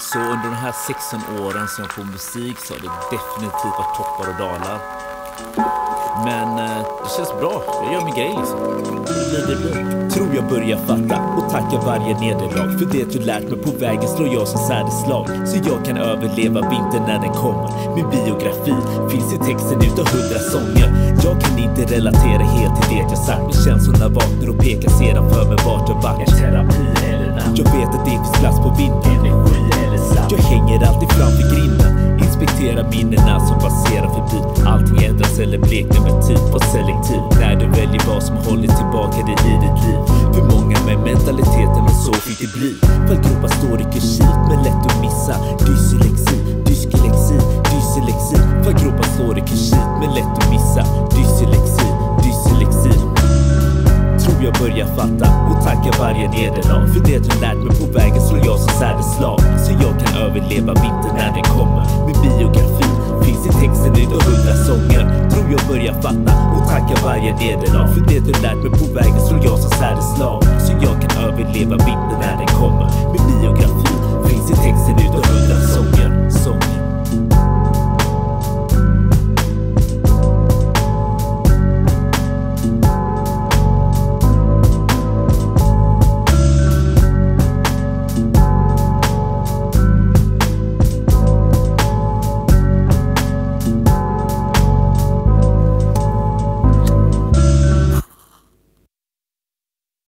Så under de här 16 åren som jag får musik så har det definitivt varit toppar och dalar. Men det känns bra, jag gör min grej liksom. Det blir. Tror jag börjar fatta och tacka varje nederlag. För det du lärt mig på vägen slår jag som sädeslag. Så jag kan överleva vintern när den kommer. Min biografi finns i texten utav 100 sånger. Jag kan inte relatera helt till det jag sagt. Men känslorna vaknar och pekar sedan för mig vart jag varit. Terapi eller natt. Jag vet att det finns plats på vinden. Energi eller saft. Jag hänger alltid framför grinden. Inspektera minnena som passerar förbi. Allting ändras eller bleknar med tid och selektiv. När du väljer vad som hållit tillbaka dig i ditt liv. För många med mentaliteten och så fick det bli. Fallgropar står i kursiv men lätt att missa. Dyslexi, dyskalexi, dyslexi. Fallgropar står i kursiv men lätt att missa. Dyslexi, dyslexi. Tror jag börjar fatta och tacka varje nederlag. För det du lärt mig på vägen slår jag som sädeslag. Så jag kan överleva vintern när den kommer. Min biografi finns i texten utav 100 sånger. Tror jag börjar fatta och tacka varje nederlag. För det du lärt mig på vägen slår jag som sädeslag. Så jag kan överleva vintern när den kommer. Min biografi finns i texten utav 100 sånger.